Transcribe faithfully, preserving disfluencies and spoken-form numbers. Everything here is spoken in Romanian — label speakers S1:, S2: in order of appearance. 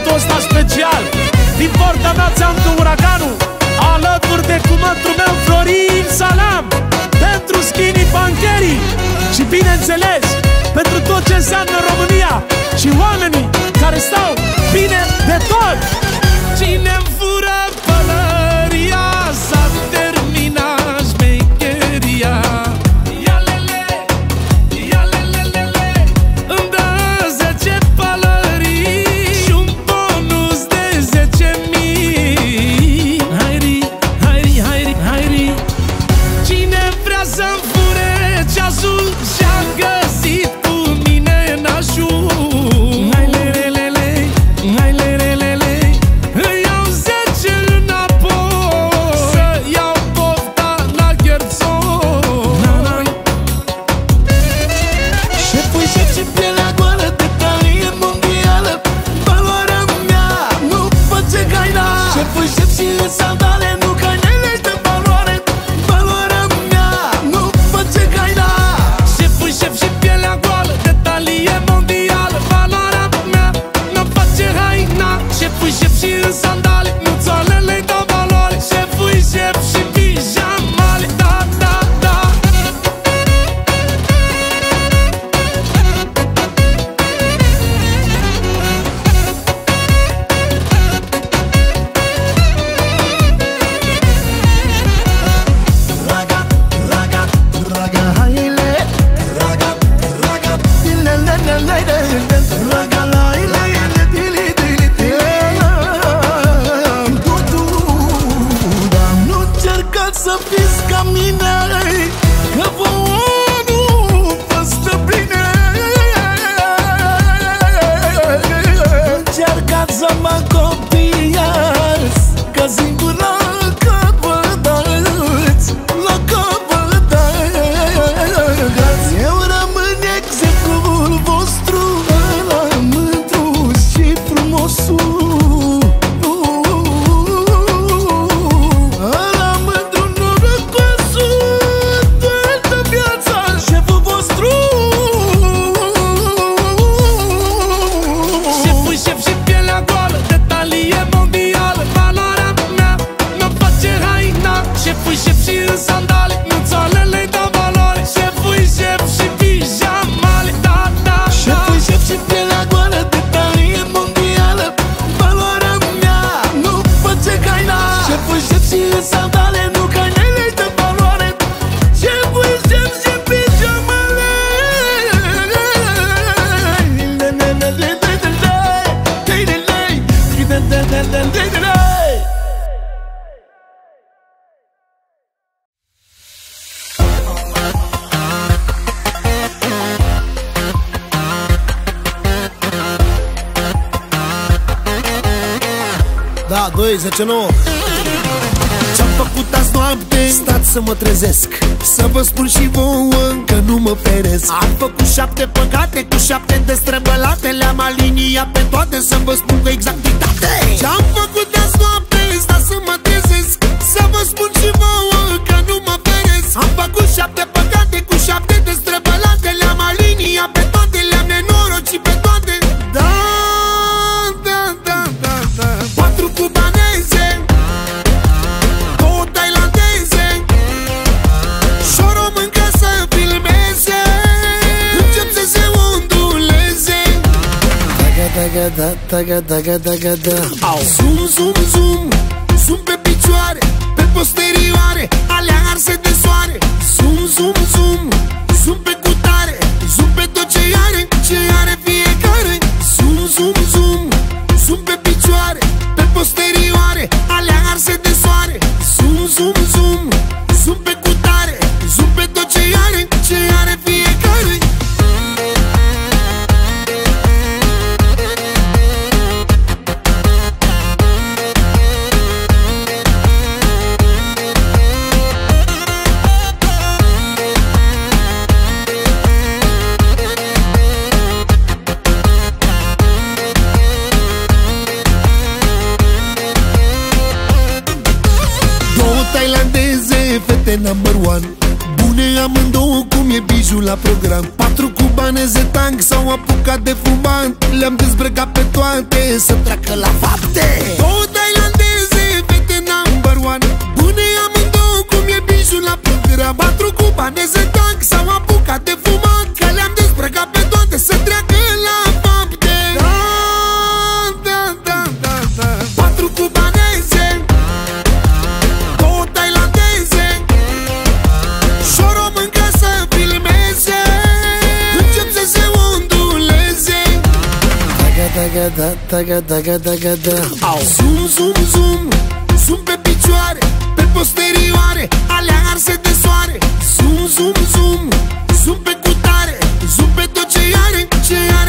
S1: momentul ăsta special. Din porta mea ți-am tu uraganul, alături de cumătru meu Florin Salam, pentru Skinny Bancherii și bineînțeles pentru tot ce înseamnă România și oamenii care stau bine de tot. Cine-mi fură pălăria, s-a terminat șmecheria. Ia lele, ia lelelele, îmi dă zece pălării și un bonus de zece mii. Hairi, hairi, hairi, hairi. Cine vrea să-mi fure ceasul și-a găsit cu mine nașul. Hai lelelele, hai lelelele, îi iau zece înapoi, să iau pofta la gherțon.
S2: Șeful șef și pielea goală, detalii mondială, valoarea mea nu face gaina. Șeful șef și în sandale, nu canele de valoare, valoarea mea nu face gaina.
S1: Șeful șef și pielea goală, detalie mondială, valoarea mea nu face haina. Șeful șef și în sandale, nu țoalele dau valoare. Șeful șef și pijamale, da, da, da.
S2: Raga, raga, raga, haile, raga, raga, dilelelelele, raga, laile, dili, dili, dili. Dar nu încercați să fiți ca mine, că vouă nu vă stă bine. Încercați să mă copiați, că singur la capăt dați, la capăt dați. Eu rămân exemplul vostru, ăla mândru și frumosul, ăla mândru norocosul, toată viața șeful vostru.
S1: Șeful șef și pielea goală, detalie mondială, valoarea mea nu face haina. Șeful șef și în sandale, nu țoalele dau valoare. Șeful șef și pijamale, da, da, da.
S2: Șeful șef și pielea goală, detalii mondială, valoarea mea nu face gaina. Șeful șef și în sandale, nu canele de valoare. Șeful șef și pijamale.
S3: Da, doi, zece, nouă. Ce-am făcut azi noapte? Stați să mă trezesc, să vă spun și vouă că nu mă feresc. Am făcut șapte păcate cu șapte destrăbălate, le-am aliniat pe toate să vă spun cu exactitate. Ce-am făcut azi noapte? Stați să mă trezesc, să vă spun și vouă că nu mă feresc. Am făcut șapte păcate cu șapte destrăbălate, le-am aliniat pe toate, le-am nenorocit pe toate. Da, da, da, da, da. Patru cubaneze, două tailandeze și o româncă să filmeze, încep să se unduleze. Taga, taga, da, taga, taga, taga, da. Zoom, zoom, zoom, zoom pe picioare, pe posterioare, alea arse de soare. Zoom, zoom, zoom, zoom pe cutare, zoom pe tot ce are, ce are fiecare. Zoom, zoom, zoom, zoom pe picioare, pe posterioare, alea arse de soare. Zoom, zoom, zoom, zoom pe cutare, zoom pe tot ce are, ce are fiecare. fete number one, bune amândouă cum e bijul la program. Patru cuba cubaneze tank s-au apucat de fumat. Le-am dezbrăcat pe toate să treacă la fapte. Două tailandeze, fete number one, bune amândouă cum e bijul la plângâra. Patru cubaneze tank s-au apucat de fumat, că le-am dezbrăcat pe toate să treacă la fapte. Da, da, da, da, da. Patru cubaneze, două tailandeze și o româncă să filmeze. Încep să se unduleze. Taga, taga, da, taga, taga, taga, da. Zoom, zoom, zoom, zoom pe picioare, pe posterioare, alea arse de soare. Zoom, zoom, zoom, zoom pe cutare, zoom pe tot ce are, ce are.